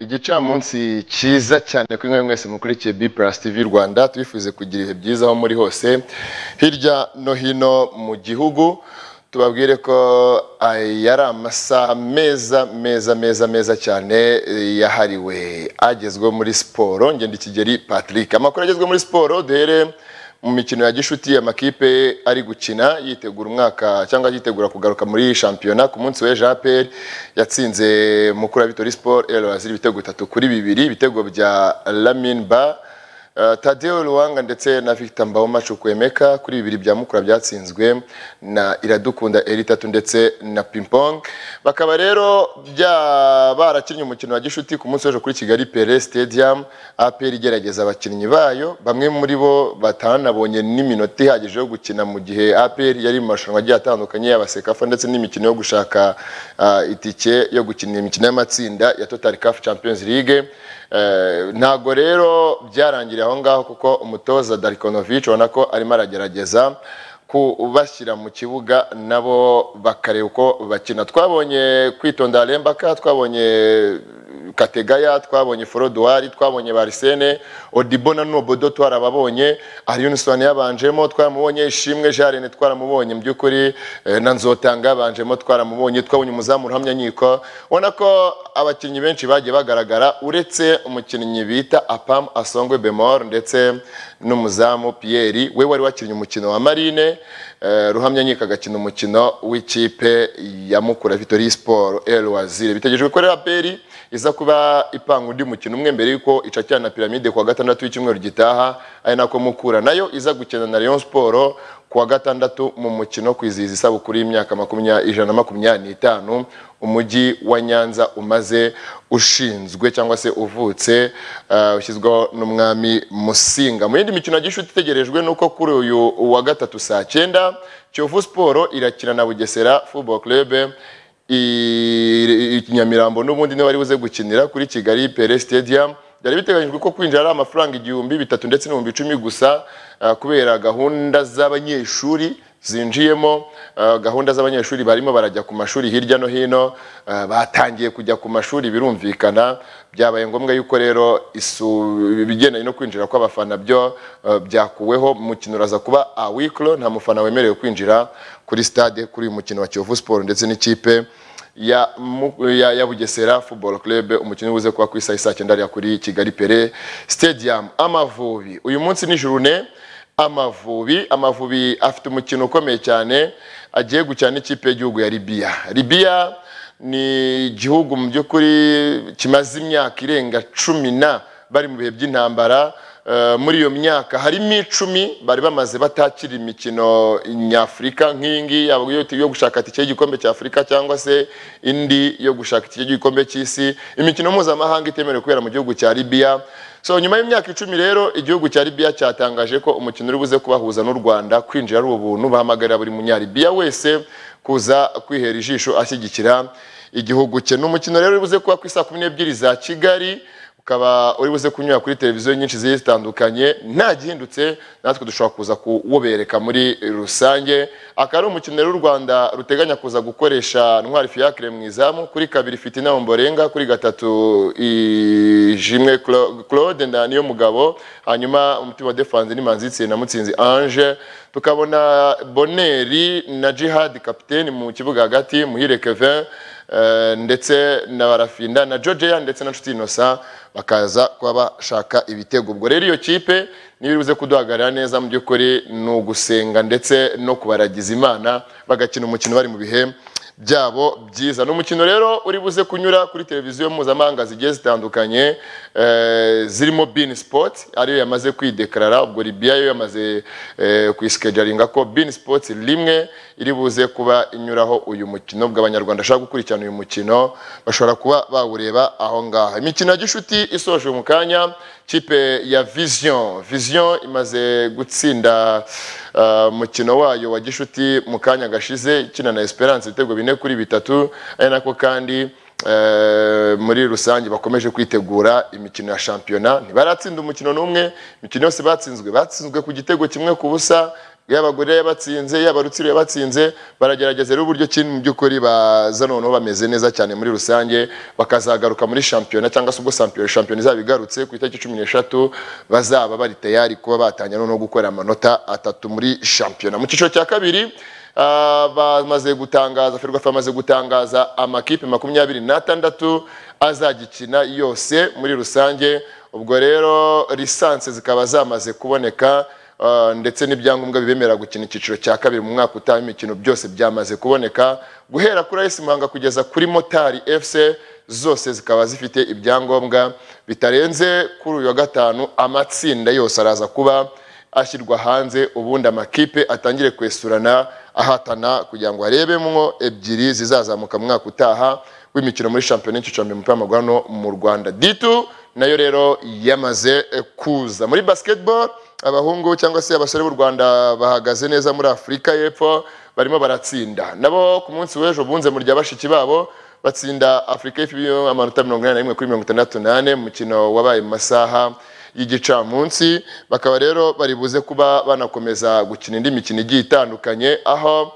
Igicamunsi cyiza cyane kuri mwe mwese mukurikiye B+ TV Rwanda, twifuze kugira ibihe byiza aho muri hose hirya no hino mu gihugu. Tubabwire ko yari amasaha meza cyane yahariwe agezwe muri siporo. Ngende Kigeli Patrick, amakuru agezwe muri siporo duhere mu mikino ya gishuti. Amakipe ari gukina yitegura umwaka cyangwa yitegura kugaruka muri shampiyona. Ku munsi w'ejo APR yatsinze Mukura Victory Sport Elwaziri ibitego 3-2, ibitego bya Lamine Ba, Tadeo Luwanga ndetse na Victor Mbawoma Chukwemeka. Kuri bibiri bya Mukura byatsinzwe na Iradukunda Eritatu ndetse na Pimpong. Bakaba rero barakinnye umukino wa gishuti ku munsi w'ejo kuri Kigali Pele Stadium. APR igerageza abakinnyi bayo, bamwe muri bo batanabonye n'iminota ihagije yo gukina mu gihe APR yari mu marushanwa agiye atandukanye y'abasekafa ndetse n'imikino yo gushaka itike yo gukinira imikino y'amatsinda ya Total CAF Champions League. Ntago rero byarangiriye aho ngaho kuko umutoza Darikonovic ubona ko arimo aragerageza kubashyira mu kibuga nabo bakareba uko bakina. Twabonye Kwitonda Lembaka, twabonye Kategaya, twabonye Forodwari, twabonye Barisene, Odibo na Nobodo twarababonye, Ariyunisoni yabanjemo twaramubonye, Ishimwe Jarene twaramubonye, mu byukuri na Nzotanga yabanjemo twaramubonye, twabonye umuzamu Ruhamya Nkiko. Ubona ko abakinnyi benshi bagiye bagaragara uretse umukinnyi bita Apam Asongwe Bemor ndetse n'umuzamu Pierre we wari wakinnye umukino wa Marine. Ruhamya Nkiko agakina umukino w'ikipe ya Mukura Victory Sport Elwaziri. Bitegejwe ko APR iza kuba ipanga undi mukino umwe mbere yuko icakirana na Pyramide kuwa gatandatu w'icyumweru gitaha, ari nako Mukura nayo iza gukina na Rayon Sport kuwa gatandatu mu mukino kwizihiza isabukuru y'imyaka 125 umujyi wa Nyanza umaze ushinzwe cyangwa se uvutse ushyizweho n'umwami Musinga. Mu yindi mikino gishuti itegerejwe nuko kuri uyu wa gatatu saa 9 Kiyovu Sport irakina na Bugesera Football Club. Nyamirambo n'ubundi ne wari buze gukinira kuri Kigali Pele Stadium. Byari biteganyijwe ko kwinjira ari amafaranga 3,000 ndetse n'10,000 gusa kubera gahunda z'abanyeshuri zinjiyemo. Gahunda z'abanyeshuri barimo barajya ku mashuri hirya no hino, batangiye kujya ku mashuri birumvikana. Byabaye ngombwa yuko rero bigendanye no kwinjira kw'abafana byo byakuweho. Umukino uraza kuba awiklo, nta mufana wemerewe kwinjira kuri stade kuri uyu mukino wa Kiyovu Sport ndetse n'ikipe ya Bugesera Football Club. Umukino ubuze kuba ku isaha 9 kuri Kigali Pele Stadium. Amavubi uyu munsi ni journée Amavubi afite umukino ukomeye cyane, agiye gukina n'ikipe y'igihugu ya Libya. Libya ni igihugu mu by'ukuri kimaze imyaka irenga 10 bari mu bihe by'intambara. Muri iyo myaka harimo 10 bari bamaze batakira imikino nyafrika nk'ingi yo gushaka itike y'igikombe cya Afrika cyangwa se indi yo gushaka itike y'igikombe cy'isi, imikino mpuzamahanga itemerewe kubera mu gihugu cya Libya. So nyuma y'imyaka 10 rero igihugu cya Libya cyatangaje ko umukino uri buze kubahuza n'u Rwanda kwinjira ari ubuntu. Bahamagarira buri munyaribya wese kuza kwihera ijisho ashyigikira igihugu cye. N'umukino rero uri buze kuba ku isaha 12 za Kigali, ukaba uri buze kunyura kuri televiziyo nyinshi zitandukanye. Nta gihindutse natwe dushobora kuza kuwobereka muri rusange. Akari umukino rero u Rwanda ruteganya kuza gukoresha Ntwari Fiacre mu izamu, kuri kabiri Fitina Ombolenga, kuri gatatu Jimwe Claude Ndaniyo Mugabo, hanyuma umutima defense ni Manzitse na Mutsinzi Ange. Tukabona Boneri na Jihad capitaine mu kibuga hagati, Muhire Kevin ndetse na Barafinda na Georgia ndetse na Nshuti Innocent bakaza kuba bashaka ibitego. Ubwo rero iyo kipe nibiruze kuduhagarara neza mu by'ukuri no gusenga ndetse no kubaragiza Imana, bagakina umukino bari mu bihe byabo byiza. N'umukino rero uri buze kunyura kuri televiziyo mpuzamahanga zigiye zitandukanye, zirimo Bein Sports ariyo yamaze kwideklarara. Ubwo Libya yo yamaze kwischedulinga ko Bein Sports rimwe iri buze kuba inyuraho uyu mukino. Bw'abanyarwanda ashaka gukurikirana uyu mukino bashobora kuba bawureba aho ngaho. Imikino ya gishuti isoje mu kanya, kipe ya Vision imaze gutsinda mukino wayo wa gishuti mu kanya gashize ikina na Esperance ibitego 4-3. Ari nako kandi muri rusange bakomeje kwitegura imikino ya shampiyona. Ntibaratsinda umukino n'umwe, imikino yose batsinzwe ku gitego kimwe ku busa. y'abagore yabatsinze y'abarutsiro yabatsinze baragerageza rero uburyo kintu mu by'ukuri baza noneho bameze neza cyane muri rusange bakazagaruka muri shampiyona cyangwa se ubwo shampiyona izabigarutse ku itariki 13 bazaba bari tayari kuba batanya noneho gukora amanota 3 muri shampiyona mu cyiciro cya kabiri bamaze gutangaza Ferwafa amaze gutangaza amakipe 26 azagikina yose muri rusange ubwo rero lisanse zikaba zamaze kuboneka ndetse n'ibyangombwa bibemera gukina icyiciro cya kabiri mu mwaka utaha imikino byose byamaze kuboneka guhera kuri AS Muhanga kugeza kuri Motari FC zose zikaba zifite ibyangombwa bitarenze kuri uyu wa gatanu amatsinda yose araza kuba ashyirwa hanze ubundi amakipe atangire kwesurana ahatana kugira ngo harebemwo ebyiri zizazamuka mu mwaka utaha w'imikino muri shampiyona y'icicambi mu pamagano mu Rwanda D2 nayo rero yamaze kuza muri basketball abahungu cyangwa se abasore b'u Rwanda bahagaze neza muri Afrika y'Epfo barimo baratsinda nabo ku munsi w'ejo bunze mu rya bashiki babo batsinda Afrika y'Epfo amanota 81 kuri 68 mukino wabaye mu masaha y'igicamunsi bakaba rero bari buze kuba banakomeza gukina indi mikino igiye itandukanye aho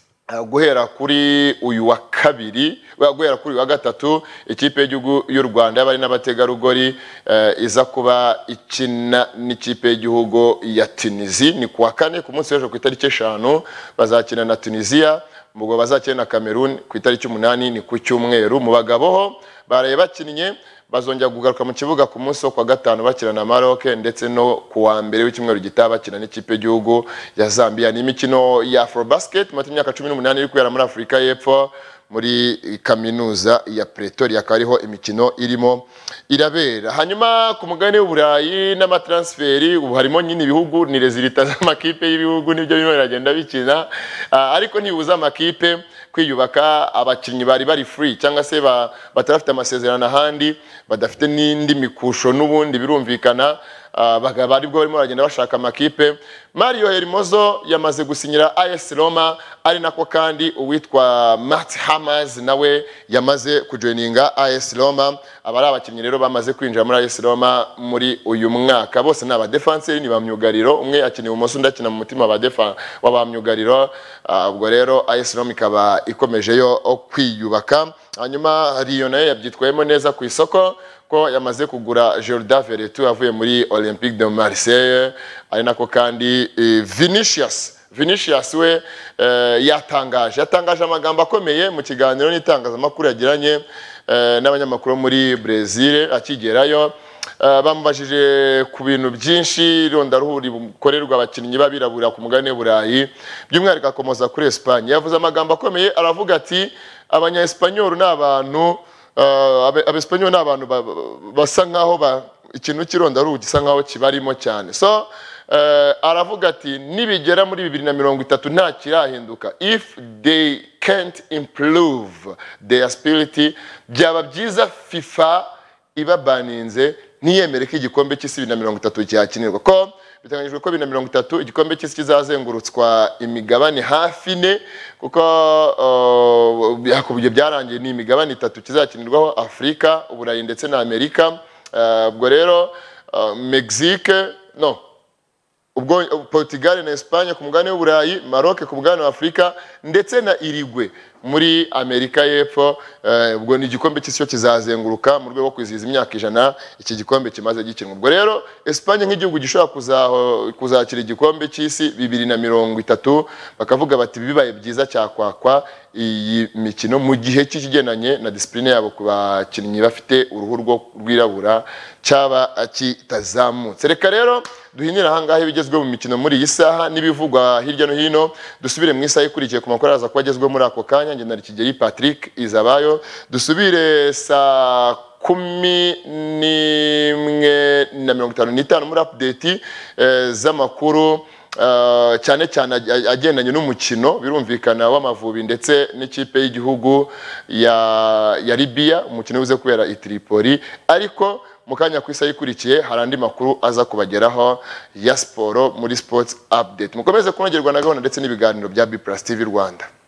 guhera kuri uyu wa kabiri guhera kuri uyu wa gatatu ikipe y'igihugu y'u Rwanda bari n'abategarugori iza kuba ikina n'ikipe y'igihugu ya Tunisia ni kuwa kane ku munsi w'ejo ku itariki 5 bazakina na Tunisia mubwo bazakina na Cameroon ku itariki 8 ni ku cyumweru mu bagabo ho baraye bakinnye bazongera kugaruka mu kibuga ku munsi wo kwa gatanu bakina na Maroc ndetse no kuwa mbere w'icyumweru gitaha bakina n'ikipe y'igihugu ya Zambia ni imikino ya Afrobasket mu myaka 18 iri kubera muri Afrika y'Epfo muri kaminuza ya Pretoria akariho imikino irimo irabera hanyuma ku mugane w'Uburayi n'amatransferi ubu harimo nyine ibihugu ni rezilita z'amakipe y'ibihugu nibyo bino biragenda bikina ariko ntibuza amakipe kwiyubaka abakinnyi bari free cyangwa se batarafite amasezerano ahandi badafite n'indi mikusho n'ubundi birumvikana bagaba aribwo barimo baragenda bashaka amakipe Mario Hermoso yamaze gusinyira AS Roma ari nako kandi uwitwa Matt Hammers nawe yamaze kujoininga AS Roma abari abakinnyi rero bamaze kwinjira muri AS Roma muri uyu mwaka bose n'aba defenseur ni bamyugariro umwe akiniye umoso ndakina mu mutima w'abamyugariro ubwo rero AS Roma ikaba ikomeje yo kwiyubaka hanyuma Rio nayo yabyitwayemo neza ku isoko ko yamaze kugura Jordan Verretou avuye muri Olympique de Marseille ari nako kandi Vinicius we yatangaje amagambo akomeye mu kiganiro n'itangazamakuru yagiranye n'abanyamakuru muri Brazil akigerayo bamubajije ku bintu byinshi rondaruhuri bukorerwa abakinnyi babirabura ku mugane w'Uburayi by'umwihariko akomoza kuri Espagne yavuze amagambo akomeye aravuga ati abanya-Espanyol n'abantu abespanyol n'abantu basa nkaho ikintu kirondaruhu gisa nkaho kibarimo cyane so aravuga ati nibigera muri 2030 nta kirahinduka if they can't improve their spirit byaba byiza FIFA ibabaninze ntiyemere ko igikombe cy'isi 2030 cyakinirwa ko bitangajwe ko 2030 igikombe cy'isi kizazengurutswa imigabane hafi ne kuko yakubye byarangiye ni imigabane 3 kizakinirwaho Afrika Uburayi ndetse na Amerika ubwo rero Mexique no ubwo Portugal na Espagne ku mugane w'Uburayi Maroc ku mugane wa Afrika ndetse na Uruguay muri Amerika y'Epfo ubwo ni igikombe cy'isi kizazenguruka mu rwego rwo kwizihiza imyaka 100 iki gikombe kimaze gikinwa ubwo rero Espagne nk'igihugu gishobora kuzakira igikombe cy'isi 2030 bakavuga bati bibaye byiza cyakwakwa iyi mikino mu gihe cy'ikigenanye na discipline yabo ku bakinnyi bafite uruhu rwirabura cyaba kitazamutse reka rero duhinira ahangaha ibigezweho mu mikino muri iyi saha n'ibivugwa hirya no hino dusubire mu isaha ikurikiye ku makuru aza kubagezweho muri ako kanya nge nari Kigeli Patrick Izabayo dusubire saa 11:55 muri update z'amakuru cyane cyane agendanye n'umukino birumvikana w'Amavubi ndetse n'ikipe y'igihugu ya Libya umukino uze kubera i Tripoli ariko mukanya kwisa yikurikiye harandi makuru aza kubageraho ya sport muri sports update mukomeze kunogerwa na gahunda ndetse n'ibiganiro bya B+ TV Rwanda.